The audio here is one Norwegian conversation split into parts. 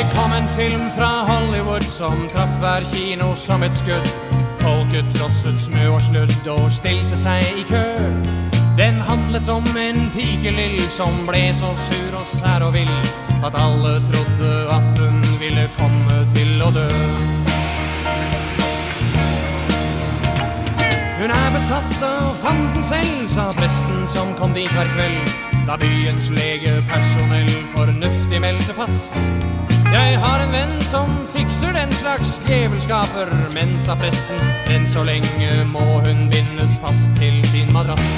Det kom en film fra Hollywood som traff hver kino som et skudd. Folket trosset snø og sludd og stilte seg i kø. Den handlet om en pikelill som ble så sur og sær og vill at alle trodde at hun ville komme til å dø. Hun besatt av fanden selv, sa presten som kom dit hver kveld, da byens legepersonell fornuftig meldte pass. Jeg har en venn som fikser den slags djevelskaper, men, sa presten, enn så lenge må hun bindes fast til sin madrass.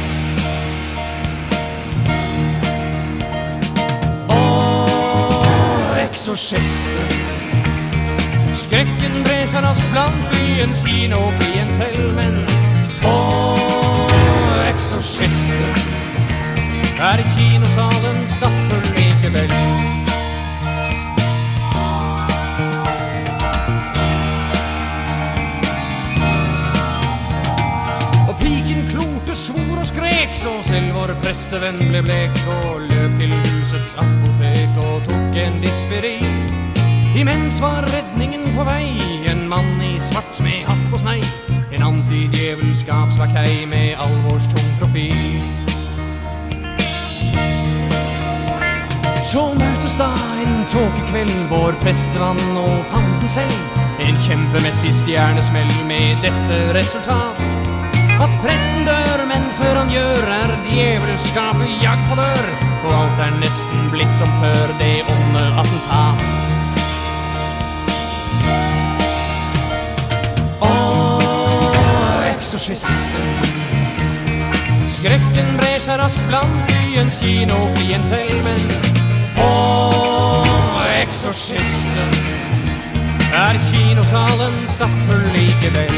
Eksorsisten. Skrekken brer seg raskt blant byens kinoklientell, men eksorsisten kinosalen stapper likevel. Og piken klorte, svor og skrek, så selv vår prestevenn ble blek og løp til husets apotek og tok en Dispiril. Imens var redningen på vei, en mann i svart med hatt på snei, en antidjevelskapslakei med alvorstung profil. Så møtes da en tåkekveld, vår prestevann og fanden selv, en kjempemessig stjernesmell med dette resultat: at presten dør, men før han gjør djevelskapet jagd på dør, og alt nesten blitt som før det onde attentat. Eksorsisten. Skrekken brer seg raskt blant byens kinoklientell, men eksorsisten kinosalen stapper likevel.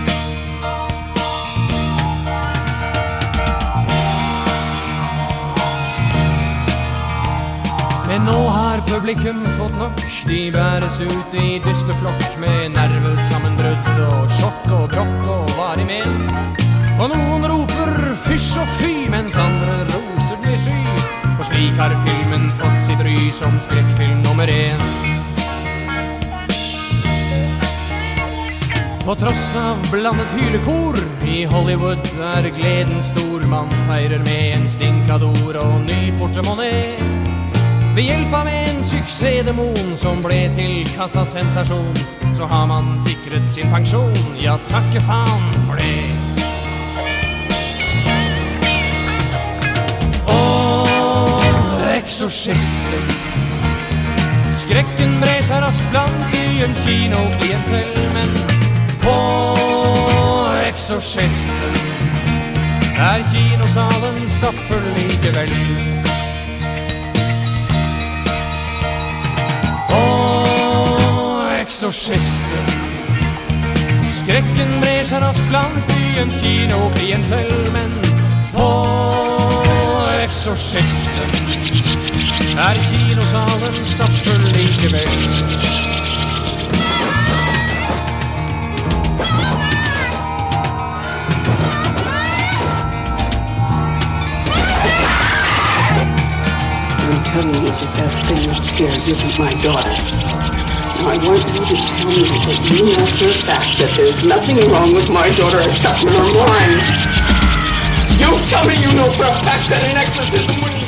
Men nå har publikum fått nok, de bæres ut i dysteflokk med nervesammenbrudd og sjokk og brokk og varig men. Og noen roper fysj og fy, mens andre roser den i sky, og slik har filmen fått sitt ry som skrekkfilm nummer 1. På tross av blandet hylekor i Hollywood gleden stor. Man feirer med en stinkador og ny portemonnaie, ved hjelp av en suksessdemon som ble til kassasensasjon. Så har man sikret sin pensjon, ja takke faen for det. Eksorsisten. Skrekken brer seg raskt blant byens kinoklientell, men eksorsisten kinosalen stapper likevel. Eksorsisten. Skrekken brer seg raskt blant byens kinoklientell, men eksorsisten kinosalen stapper likevel. I'm telling you that thing upstairs isn't my daughter. I want you to tell me that you know for a fact that there's nothing wrong with my daughter except in her mind. You tell me you know for a fact that an exorcism wouldn't